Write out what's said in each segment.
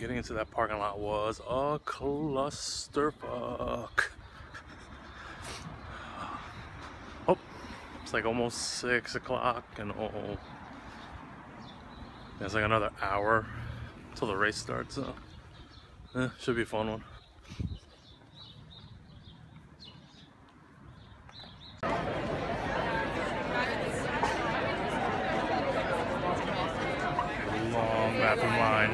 getting into that parking lot was a clusterfuck. Oh, it's like almost 6 o'clock and oh, it's like another hour until the race starts, so should be a fun one. Long bathroom line.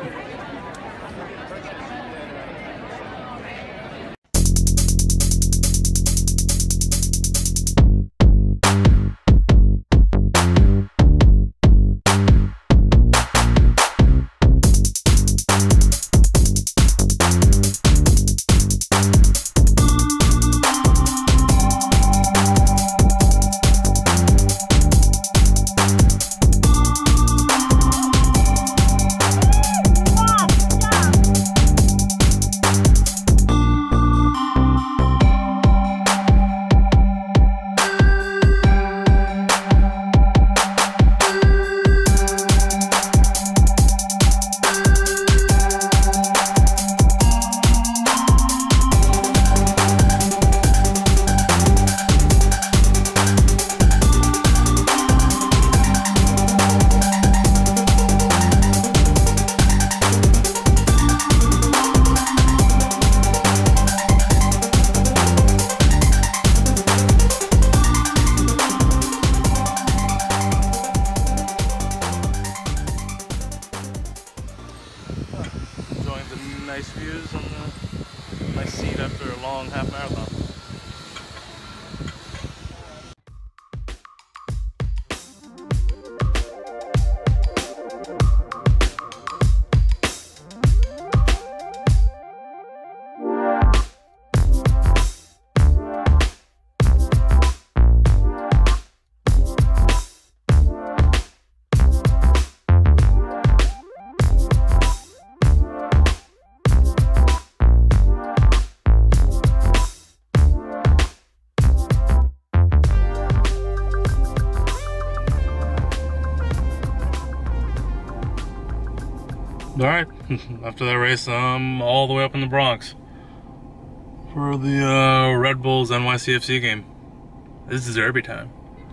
Nice views on the nice seat after a long half marathon. Alright, after that race, I'm all the way up in the Bronx for the Red Bulls NYCFC game. This is derby time.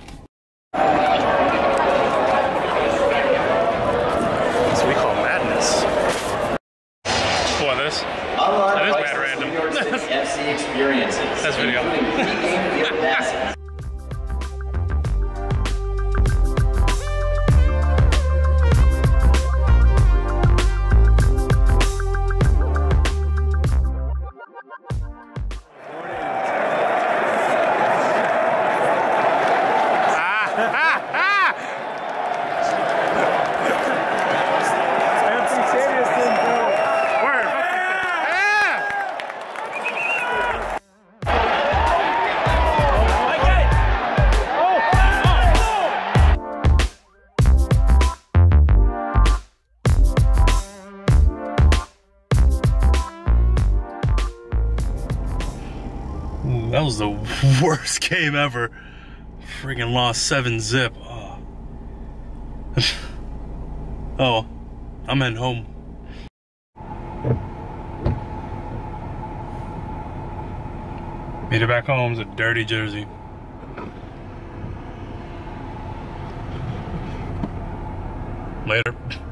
That's what we call madness. What, this? That is mad random. FC experiences. That's video. That was the worst game ever. Freaking lost 7-zip. Oh. Oh, I'm heading home. Made it back home. It's a dirty Jersey. Later.